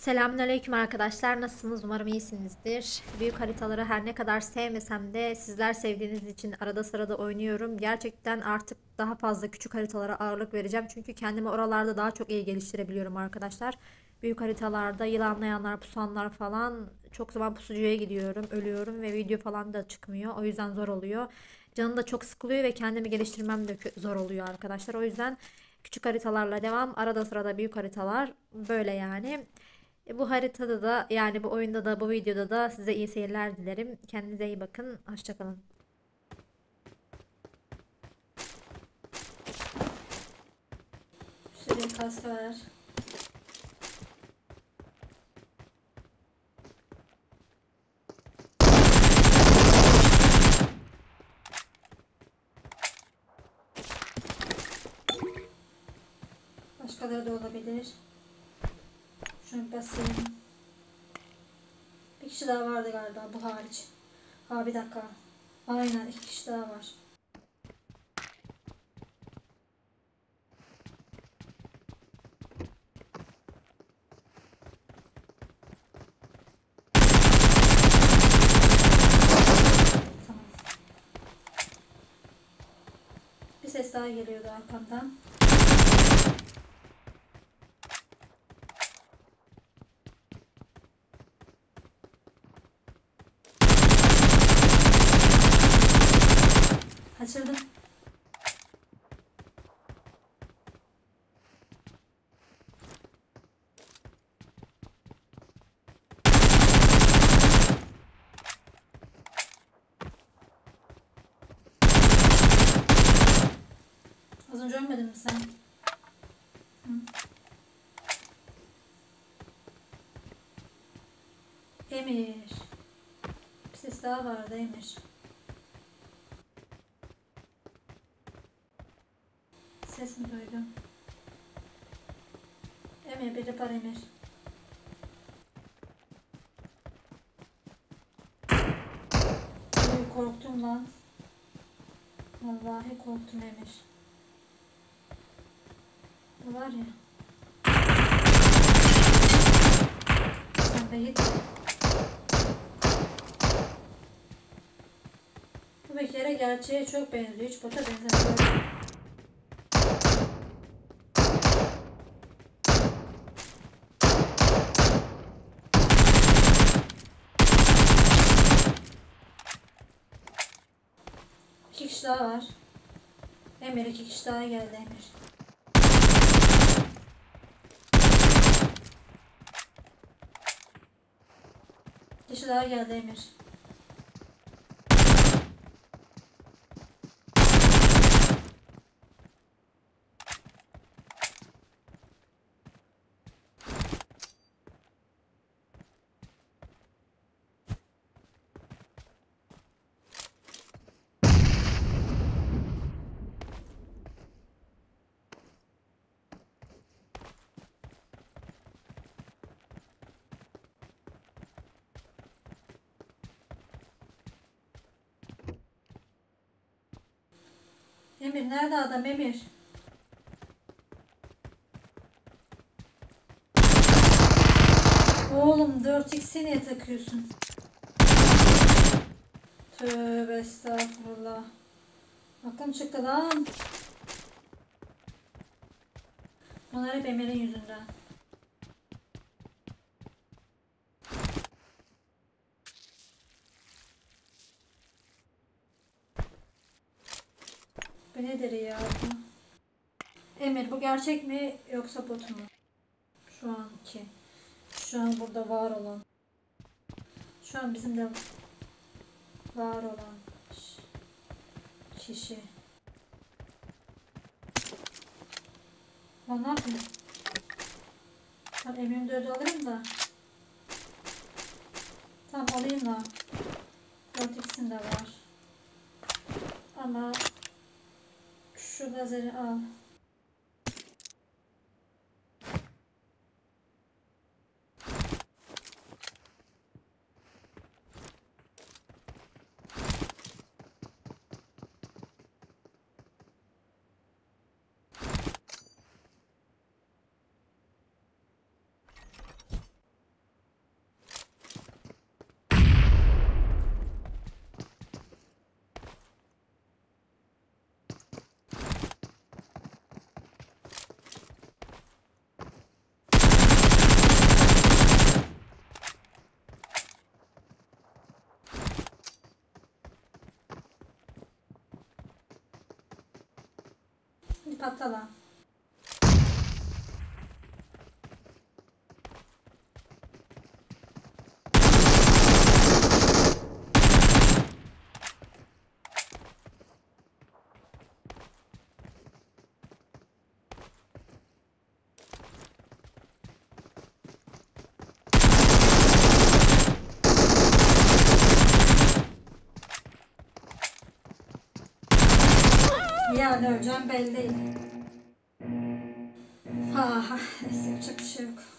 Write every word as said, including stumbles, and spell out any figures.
Selamünaleyküm arkadaşlar. Nasılsınız? Umarım iyisinizdir. Büyük haritaları her ne kadar sevmesem de sizler sevdiğiniz için arada sırada oynuyorum. Gerçekten artık daha fazla küçük haritalara ağırlık vereceğim. Çünkü kendimi oralarda daha çok iyi geliştirebiliyorum arkadaşlar. Büyük haritalarda yılanlayanlar, pusanlar falan çok zaman pusucuya gidiyorum, ölüyorum ve video falan da çıkmıyor. O yüzden zor oluyor. Canım da çok sıkılıyor ve kendimi geliştirmem de zor oluyor arkadaşlar. O yüzden küçük haritalarla devam. Arada sırada büyük haritalar böyle yani. E, Bu haritada da yani bu oyunda da bu videoda da size iyi seyirler dilerim. Kendinize iyi bakın. Hoşça kalın. Şöyle kask var. Başkaları da olabilir. Şunu basayım. Bir kişi daha vardı galiba bu hariç. Ha bir dakika. Aynen iki kişi daha var. Tamam. Bir ses daha geliyordu arkamdan. Kaçırdım. Az önce ölmedin mi sen? Hı. Emir. Bir ses daha vardı Emir. Ses mi duydum? Emir biri var Emir. Oy, korktum lan. Vallahi korktum Emir. Bu var ya. Sen de git. Bu bir kere gerçeğe çok benziyor. Hiç bota benzemiyor. İki kişi daha var. Emir iki kişi daha geldi Emir. Kişi daha geldi Emir. Emir nerede adam Emir? Oğlum dört x'i niye takıyorsun? Tövbe estağfurullah. Aklım çıktı lan. Bunlar hep Emir'in yüzünden. Bu nedir ya bu? Emir bu gerçek mi yoksa bot mu? Şu anki. Şu an burada var olan. Şu an bizim de var olan kişi. Lan ne yapayım? Ben M dördü alırım da. Tamam alayım da. dört x'in var. Ama şu lazeri al. Hadi patla lan. Yani öleceğim belli değil. Ah, neyse yapacak bir şey yok.